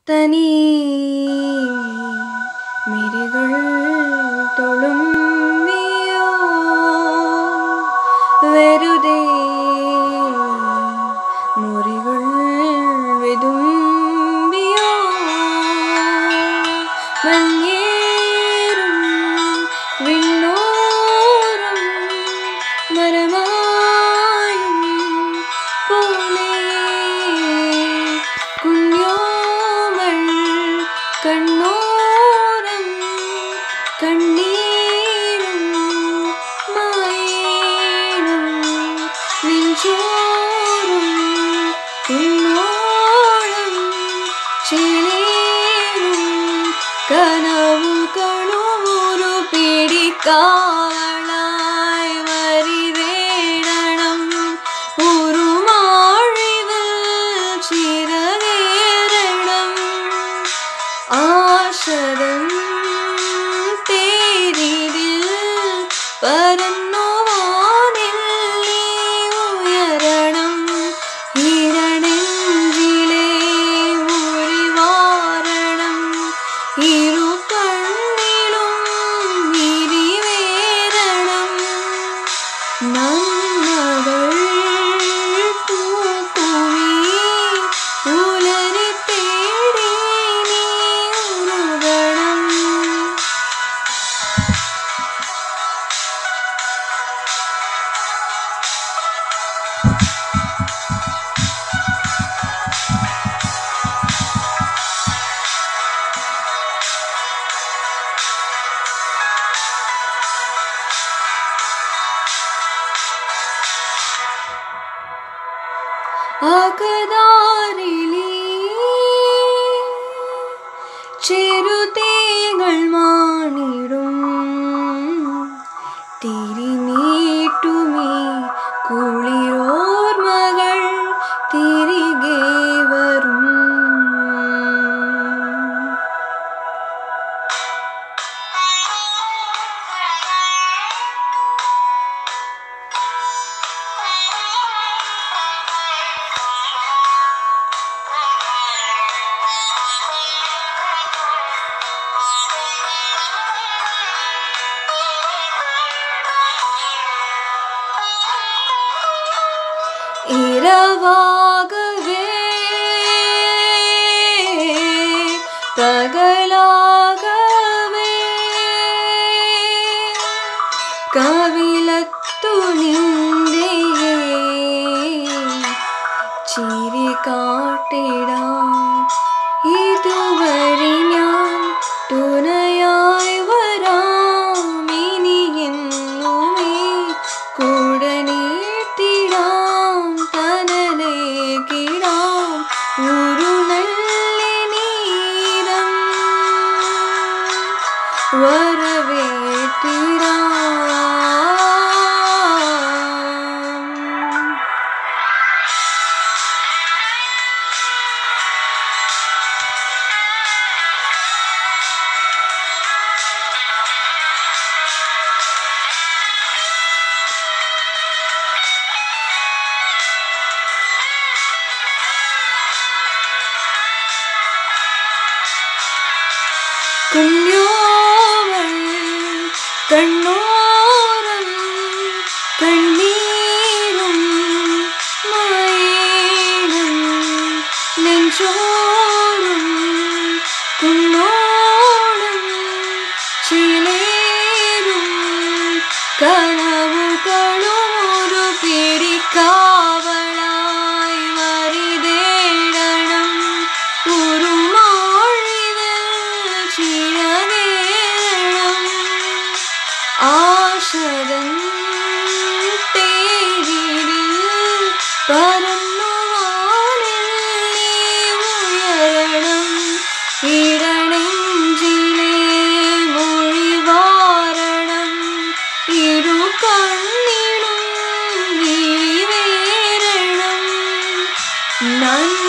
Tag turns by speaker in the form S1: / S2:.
S1: തനിയെ മിഴികൾ തുളുമ്പിയോ വെറുതെ മുറികൾ വിതുമ്പിയോ മഞ്ഞേറും വിണ്ണോറും മരമായും പോലെ കുഞ്ഞോമൾ കണ്ണോരം കണ്ണീരും മായേണം നെഞ്ചോറും കുന്നോളം ചേരും കനവുകളുമൊരു പിടിക്കാവളായി വരിവേടണം ഉറുമാഴികൾ ചിറകേറണം ആശരം തേരിതിൽ പരന്നു വാനിൽ നീ ഉയരണം ഇരണെഞ്ചിലെ മുറിവാരണം ഇരു കണ്ണിലും ഇരിവേരണം നന്മകൾ പൂക്കുമീ പുലരി തേടി നീ ഉരുകണം അകതാരിലീ ചെറുതേങ്ങൾ മാണിടും തിരിനീട്ടുമീ കുളിരോർമകൾ തിരികെ വരും ഇരവാകവേ പകലാകവേ കവിളത്തു നിന്റെ ചിരി കാട്ടിടാം ഇതുവഴി ഞാൻ തുണയായി വരാം ഇനി എന്നുമേ കൂടെ നീട്ടിടാം തനലേക്കിടാം ഒരു നല്ല നീരം വരവേറ്റിടാം കുഞ്ഞോമൾ കണ്ണോരം കണ്ണീരും മായേണം നെഞ്ചോറും കുന്നോളം ചിലേരും കനവുകളുമൊരു പിടിക്കാവളായി വരിതേടണം ഉറുമാഴികൾ ചിറകേറണം ആശരം തേരിതിൽ പരന്നു വാനിൽ നീ ഉയരണം ഇരണെഞ്ചിലെ മൊഴിവാരണം ഇരു കണ്ണിലും വിരിവേരണം